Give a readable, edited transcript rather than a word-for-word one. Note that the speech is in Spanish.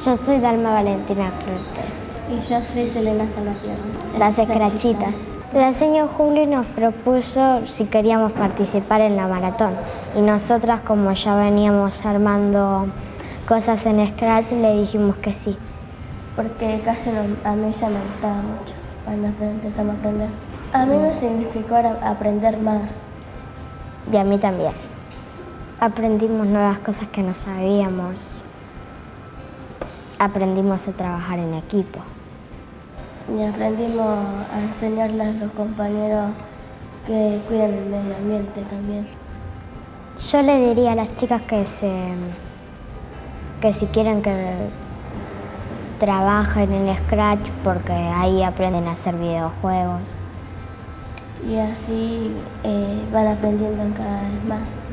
Yo soy Dalma Valentina Clotet. Y yo soy Selena Salvatierra. Las escrachitas. El señor Juli nos propuso si queríamos participar en la maratón. Y nosotras, como ya veníamos armando cosas en Scratch, le dijimos que sí. Porque casi a mí ya me gustaba mucho cuando empezamos a aprender. A mí me significó aprender más. Y a mí también. Aprendimos nuevas cosas que no sabíamos. Aprendimos a trabajar en equipo. Y aprendimos a enseñarle a los compañeros que cuiden el medio ambiente también. Yo le diría a las chicas que si quieren que trabajen en Scratch, porque ahí aprenden a hacer videojuegos. Y así van aprendiendo cada vez más.